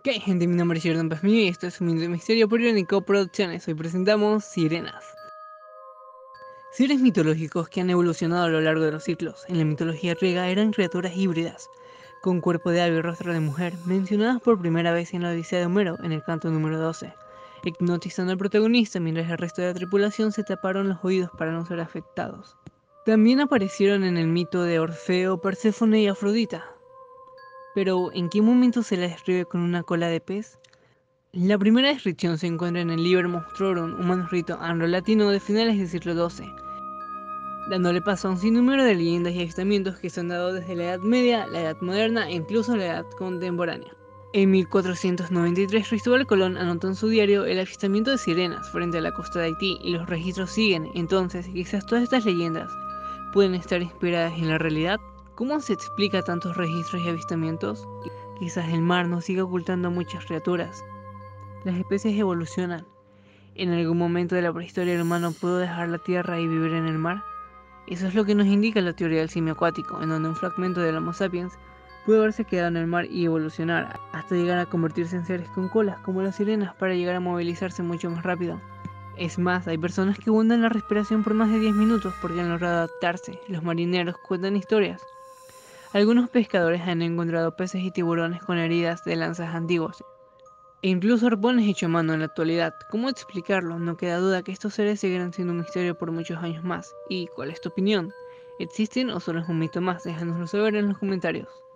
¿Qué hay, gente? Mi nombre es Jordan Pazmiño y esto es un Misterio por Irónico Producciones. Hoy presentamos sirenas. Seres mitológicos que han evolucionado a lo largo de los siglos. En la mitología griega eran criaturas híbridas, con cuerpo de ave y rostro de mujer, mencionadas por primera vez en la Odisea de Homero, en el canto número 12, hipnotizando al protagonista mientras el resto de la tripulación se taparon los oídos para no ser afectados. También aparecieron en el mito de Orfeo, Perséfone y Afrodita. Pero, ¿en qué momento se la describe con una cola de pez? La primera descripción se encuentra en el Liber Monstrorum, un manuscrito anglo-latino de finales del siglo XII, dándole paso a un sinnúmero de leyendas y avistamientos que se han dado desde la Edad Media, la Edad Moderna e incluso la Edad Contemporánea. En 1493, Cristóbal Colón anotó en su diario el avistamiento de sirenas frente a la costa de Haití y los registros siguen. Entonces, quizás todas estas leyendas pueden estar inspiradas en la realidad. ¿Cómo se explica tantos registros y avistamientos? Quizás el mar nos siga ocultando a muchas criaturas. Las especies evolucionan. ¿En algún momento de la prehistoria el humano pudo dejar la tierra y vivir en el mar? Eso es lo que nos indica la teoría del simio acuático, en donde un fragmento del Homo sapiens pudo haberse quedado en el mar y evolucionar, hasta llegar a convertirse en seres con colas como las sirenas para llegar a movilizarse mucho más rápido. Es más, hay personas que abundan la respiración por más de 10 minutos porque han logrado adaptarse. Los marineros cuentan historias. Algunos pescadores han encontrado peces y tiburones con heridas de lanzas antiguas, e incluso arpones hecho a mano en la actualidad. ¿Cómo explicarlo? No queda duda que estos seres seguirán siendo un misterio por muchos años más. ¿Y cuál es tu opinión? ¿Existen o solo es un mito más? Déjanoslo saber en los comentarios.